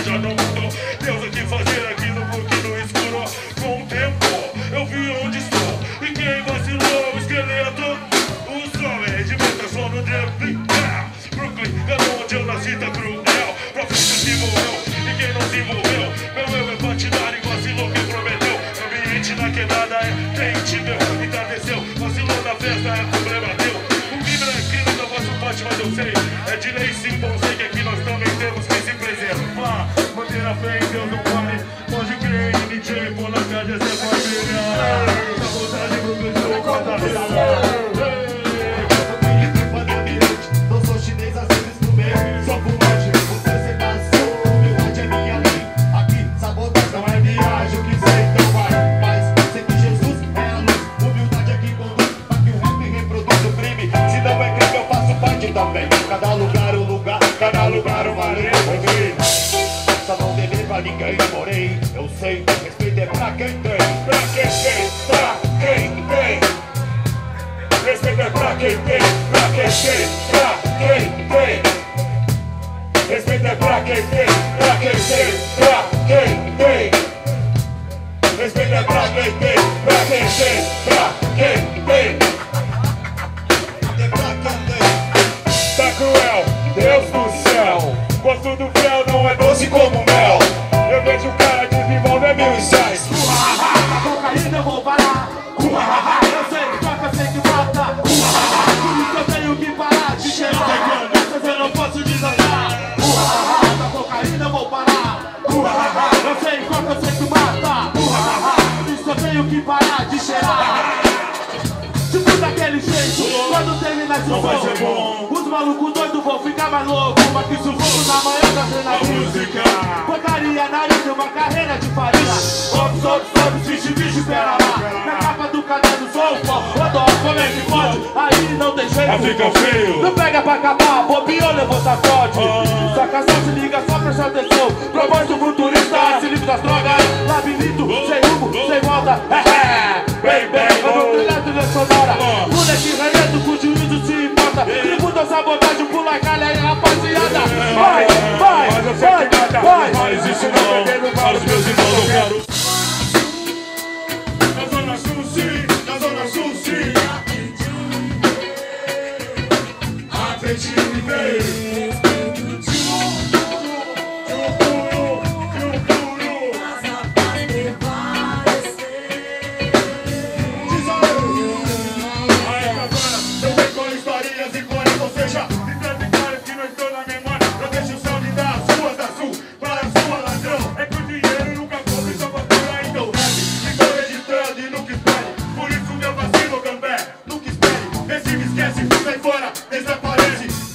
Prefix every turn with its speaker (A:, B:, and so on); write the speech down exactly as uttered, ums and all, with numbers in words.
A: já não mudou. Deus aqui fazer aqui no mundo no escuro. Com o tempo eu vi onde estou. E quem vacilou, o esqueleto. Os homens de meta só no drible. Brooklyn, é onde eu nasci, tá cruel. Profeta se envolveu, e quem não se envolveu, meu eu é patinar e vacilou quem prometeu. Ambiente na quebrada é quente, meu, entardeceu. Vacilou na festa, é problema teu. O crime não é crime, não faço parte, mas eu sei. É de lei sim, bom sei que aqui nós também temos que se preservar. Manter a fé em Deus não vale. Pode crer em D J, pô na casa é família. Na vontade do pessoal, cada vez.
B: Não sou chinês, assim do bem. Só fumante, você cê nasceu. Humildade é minha lei. Aqui, sabotagem não é viagem. O que sei, então vai. Mas sei que Jesus é a luz. Humildade aqui conduz pra que o rap reproduz o crime. Se não é crime, eu faço parte também. Cada lugar um lugar, cada lugar uma lei. Só não beber pra ninguém, porém eu sei, respeito é pra quem tem. Pra quem tem, pra quem tem. Respeito é pra quem tem, pra quem tem, pra quem tem. Respeito é pra quem tem, pra quem tem, pra quem tem. Respeito é pra quem tem, pra quem tem, pra quem tem. É pra quem tem. Tá cruel, Deus do céu. Gosto do fel, não é doce como mel. Eu vejo o cara desenvolver mil ensaios.
C: A cocaína eu vou parar. Eu sei que toca, sei que mata. Por isso eu tenho que parar de cheirar. Essas eu não posso desandar. A cocaína eu vou parar. Eu sei que toca, eu sei que mata. Por isso eu tenho que parar de cheirar. Tipo daquele jeito, quando termina esse som, os malucos doidos vão ficar mais loucos. Mas que sufoco na manhã da adrenalina. Porcaria, nariz e uma carreira de farinha. Sobe, sobe, sobe, fiche, bicho, espera lá. Na capa do caderno sou o pó. Eu dou como é que pode, aí não tem jeito.
A: Fica feio.
C: Não pega pra acabar, bobeou, levou sacode. Saca só, se liga, só presta atenção. Propósito futurista, se livre das drogas. Labirinto, sem rumo, sem volta. É, é, bem, bem, vamos trilhar trilha sonora. Moleque reneto, com juízo se importa. Tributa sabotagem, pula calha aí, rapaziada. Vai, vai, vai, vai.
A: Mas isso não, para os meus irmãos eu quero.
B: Na zona sul, sim, na zona sul, sim. Apetite veio. Esquece, sai fora, desaparece.